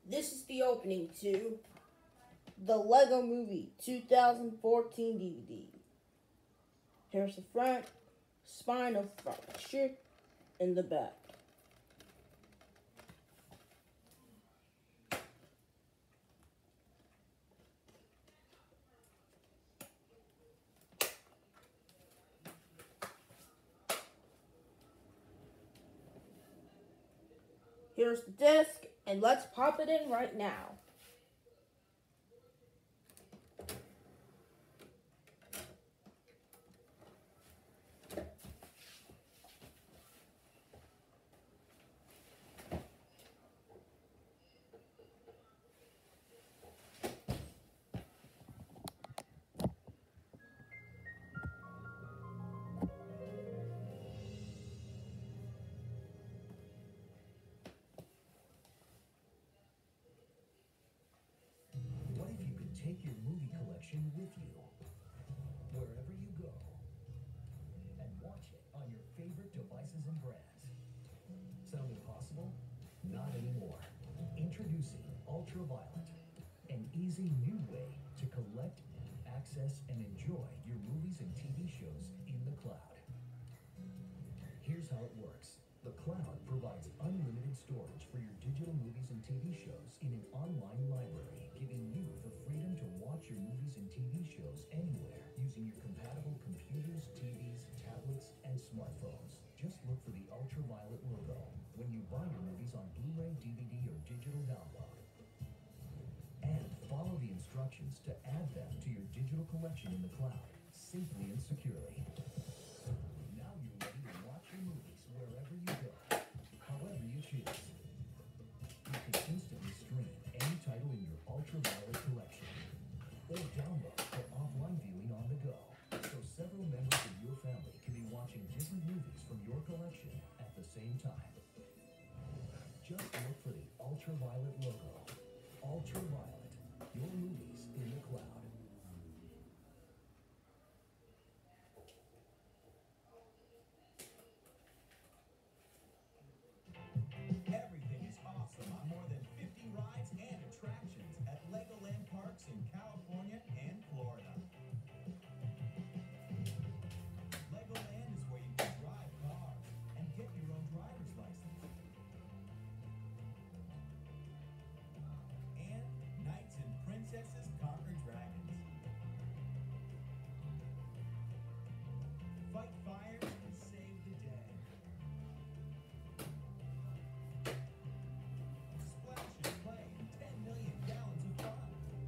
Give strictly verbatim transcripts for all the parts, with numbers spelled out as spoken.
This is the opening to the Lego Movie twenty fourteen D V D. Here's the front, spine of front picture, and the back. Here's the disc, and let's pop it in right now. Take your movie collection with you, wherever you go, and watch it on your favorite devices and brands. Sound impossible? Not anymore. Introducing Ultraviolet, an easy new way to collect, access, and enjoy your movies and T V shows in the cloud. Here's how it works. The cloud provides unlimited storage for your digital movies and T V shows in an online library, giving you the freedom to watch your movies and T V shows anywhere using your compatible computers, T Vs, tablets, and smartphones. Just look for the Ultraviolet logo when you buy your movies on Blu-ray, D V D, or digital download. And follow the instructions to add them to your digital collection in the cloud, safely and securely. Now you're ready to watch your movies wherever you go, however you choose. You can instantly stream any title in your Ultraviolet collection, or download for offline viewing on the go, so several members of your family can be watching different movies from your collection at the same time. Just look for the Ultraviolet logo. Ultraviolet, your movies in the cloud. Everything is awesome on more than fifty rides and attractions at Legoland parks in California and Florida. Legoland is where you can drive cars and get your own driver's license. And knights and princesses conquer dragons. Fight fires and save the day. Splash and play in ten million gallons of fun.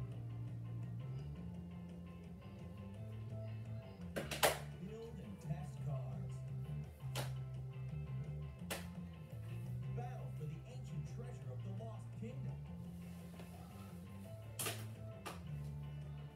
Build and test cars. Battle for the ancient treasure of the Lost Kingdom.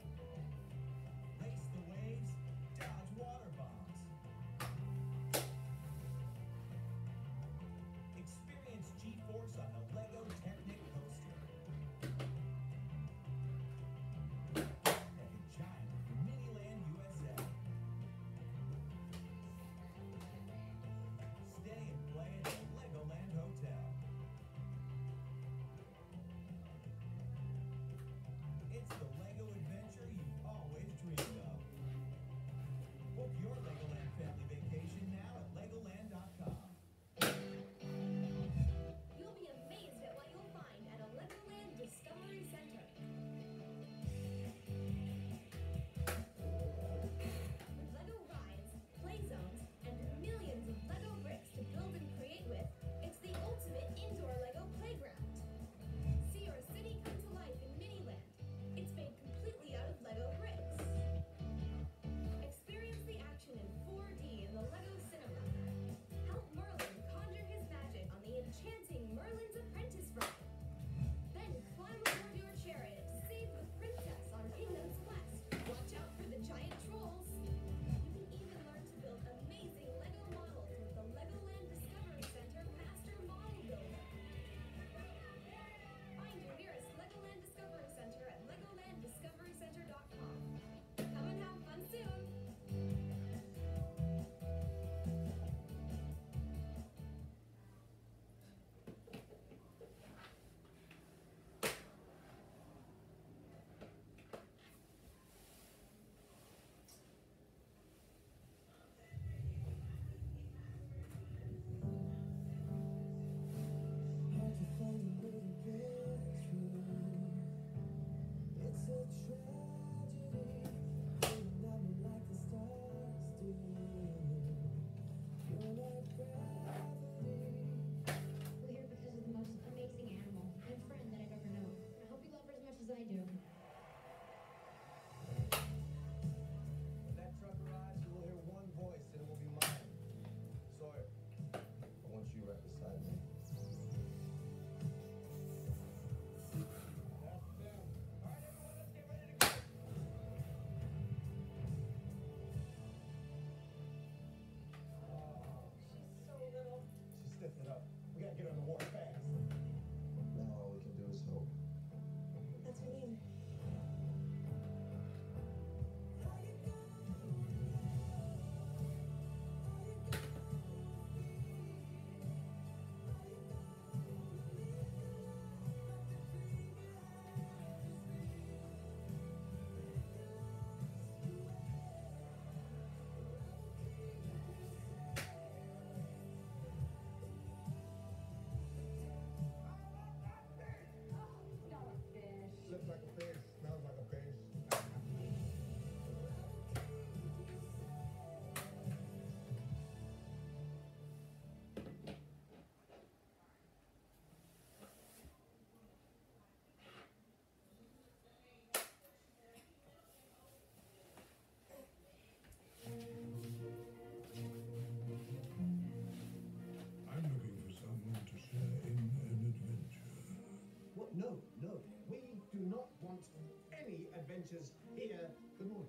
no, no. We do not want any adventures here. Good morning.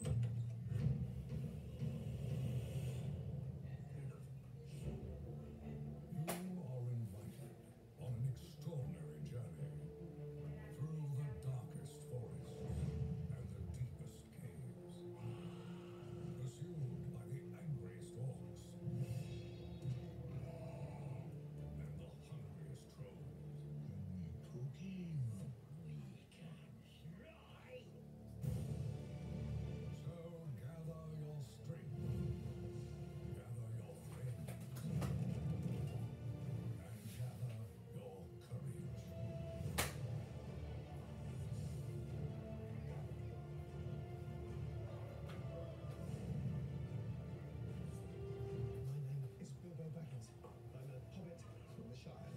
You are invited on an extraordinary journey through the darkest forests and the deepest caves, pursued by the angriest orcs and the hungriest trolls. Cooking, we can fly. So gather your strength, gather your friends, and gather your courage. My name is Bilbo Baggins. I'm a hobbit from the Shire.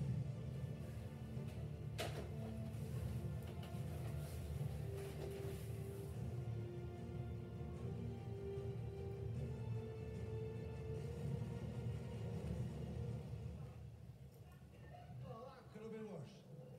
Well, that could have been worse.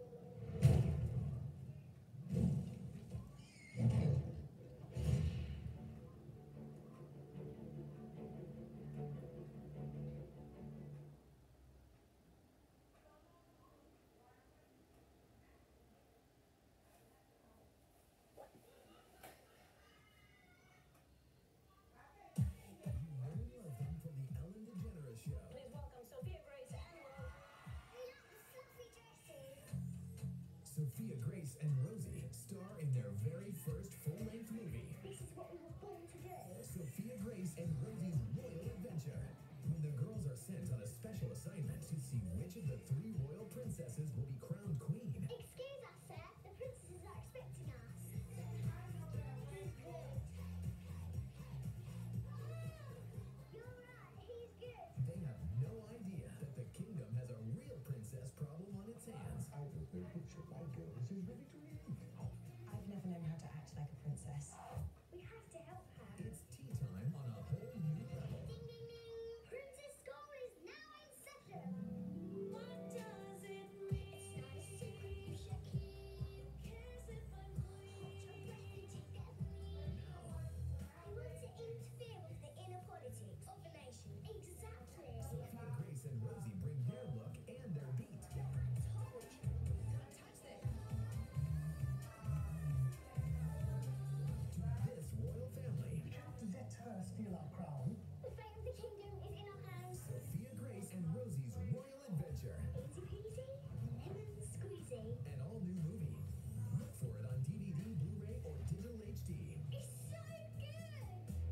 You know them from the Ellen DeGeneres Show. Please welcome Sophia Grace and Will. Sophia Grace and Rosie star in their very first full-length movie. This is what we were born to do. Sophia Grace and Rosie's Royal Adventure. When the girls are sent on a special assignment to see which of the three royal princesses will be crowned queen. Excuse us, sir. The princesses are expecting us. You're right. He's good. They have no idea that the kingdom has a real princess problem on its hands. I think the butcher by girls is ready to leave. I've never known how to act like a princess. We have to help her. It's tea time on a whole new level. Ding, ding, ding. Princess School is now in session. What does it mean? It's not a secret you should keep. Who cares if I'm Hold your breath and take that from me. I want to interfere with the inner politics of the nation. Exactly. Sophia Grace and Rosie bring their look and their beat. To this royal family, Let her steal our crown. The fate of the kingdom is in our hands. Sophia Grace and Rosie's Royal Adventure. Easy peasy, lemon squeezy. An all-new movie. Look for it on D V D, Blu-ray, or digital H D. It's so good.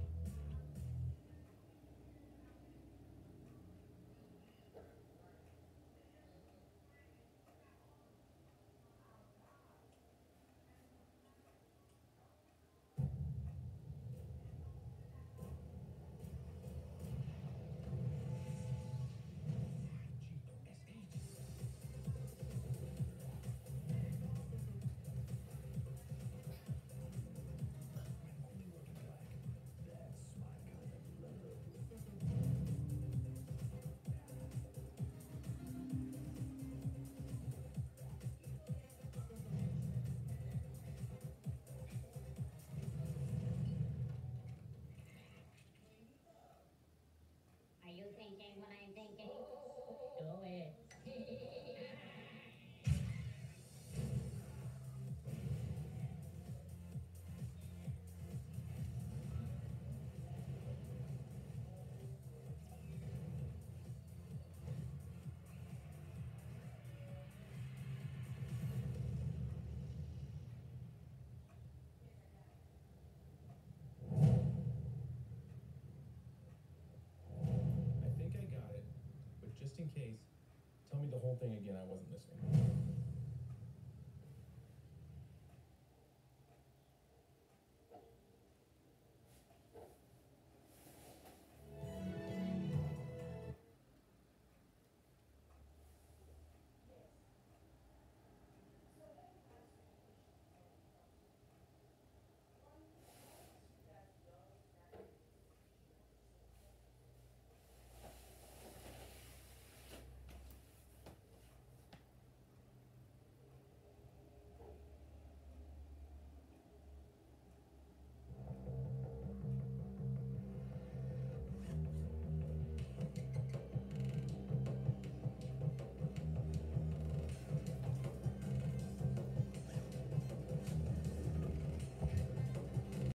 Are you thinking what I'm thinking? Do it. I think I got it, but just in case, tell me the whole thing again. I wasn't listening.